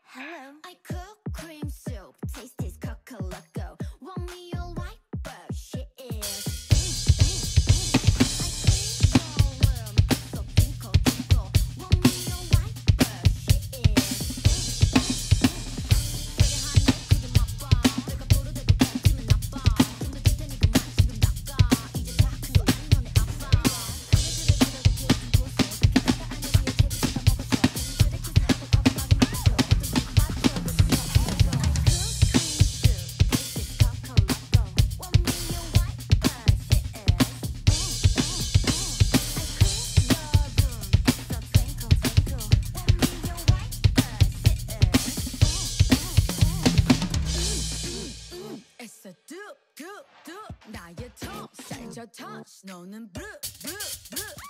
Hello. I cook cream soup. Taste is coca-loco. Want me all white, but she is. 나의 tongue 살쪄 touch 너는 blue blue blue